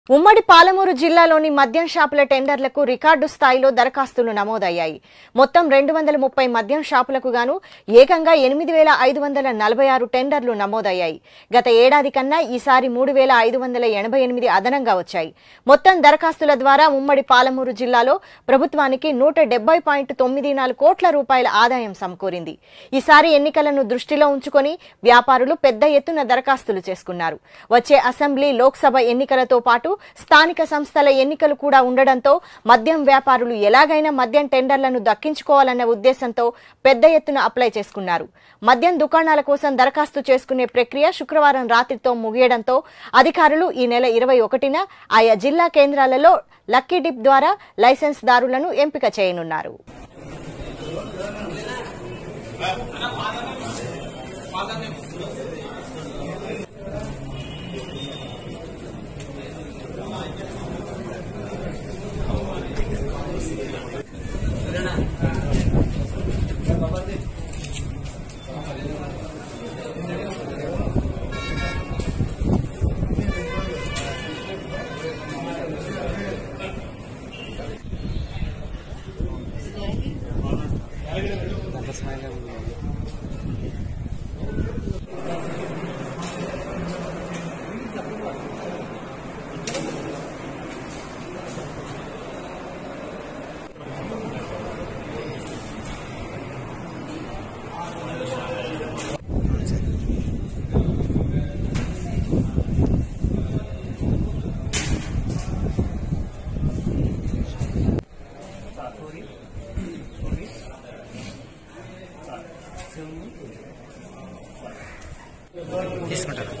ఉమ్మడి పాలమూరు జిల్లాలోని మద్యం షాపుల టెండర్లకు రికార్డు స్థాయిలో దరఖాస్తులు నమోదయ్యాయి. మొత్తం 230 మద్యం షాపులకు గాను ఏకంగా 8546 టెండర్లు నమోదయ్యాయి. గత ఏడాది కన్నా ఈసారి 3588 అదనంగా వచ్చాయి. మొత్తం దరఖాస్తుల ద్వారా ఉమ్మడి పాలమూరు జిల్లాలో ప్రభుత్వానికి 170.94 కోట్ల రూపాయల ఆదాయం సమకూరింది. ఈసారి ఎన్నికలను దృష్టిలో ఉంచుకొని వ్యాపారులు పెద్ద ఎత్తున దరఖాస్తులు చేసుకున్నారు. వచ్చే అసెంబ్లీ, లోక్సభ ఎన్నికలతో పాటు స్థానిక సంస్థల ఎన్నికలు కూడా ఉండడంతో మద్యం వ్యాపారులు ఎలాగైనా మద్యం టెండర్లను దక్కించుకోవాలన్న ఉద్దేశంతో పెద్ద ఎత్తున అప్లై చేసుకున్నారు. మద్యం దుకాణాల కోసం దరఖాస్తు చేసుకునే ప్రక్రియ శుక్రవారం రాత్రితో ముగియడంతో అధికారులు ఈ నెల 21న ఆయా జిల్లా కేంద్రాలలో లక్కీ డిప్ ద్వారా లైసెన్స్ దారులను ఎంపిక చేయనున్నారు. తీసుకుంటారు.